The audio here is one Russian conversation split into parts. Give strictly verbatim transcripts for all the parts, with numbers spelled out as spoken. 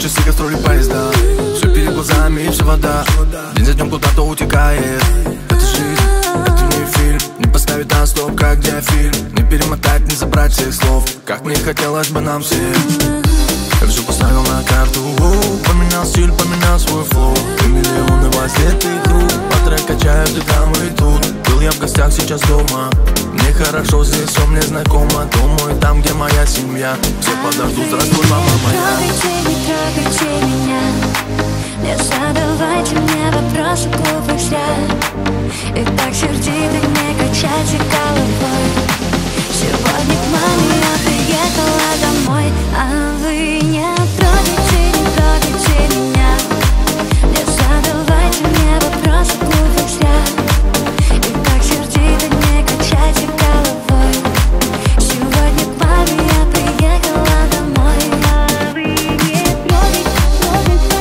часы, гастроли, поезда. Все перед глазами и все вода. День за днем куда-то утекает. Это жизнь, это не фильм. Не поставить на стоп, как диафильм. Не перемотать, не забрать всех слов, как мне хотелось бы нам всем. Я все поставил на карту, оу, поменял стиль, поменял свой флоу. И миллионы возле круг, по трек качают и там и тут. Был я в гостях, сейчас дома. Мне хорошо здесь, все мне знакомо. Думаю, там, где моя семья. Все подождут, здравствуй, мама моя. Не трогайте, не трогайте меня. Не задавайте мне вопросы глупых зря. И так сердито не качайте головой. Сегодня к маме я приехала домой, а вы не трогайте, не трогайте меня. Не задавайте мне вопросы глупых зря. И так сердито не качайте головой. Сегодня к маме я приехала домой, а вы не трогайте, трогайте.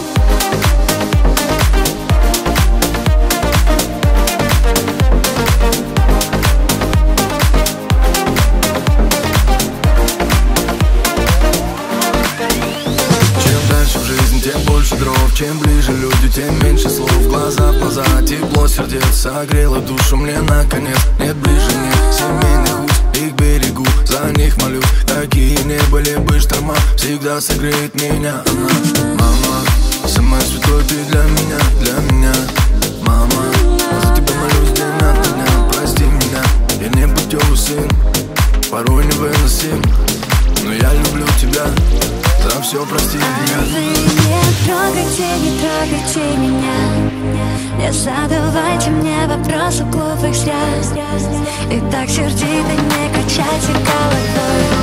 Тем больше дров, чем ближе люди, тем меньше слов. Глаза в глаза, тепло сердец согрело душу мне наконец. Нет ближе, нет семейных уз, их берегу, за них молю. Какие не были бы шторма, всегда согреет меня она. Мама, самая святой ты для меня, для меня. Мама, за тебя молюсь день ото дня. Прости меня, я не путевый сын, порой невыносим, но я люблю тебя. За все прости меня. Вы не трогайте, не трогайте меня. Не задавайте мне вопросы глупых зря. И так сердито не качайте головой.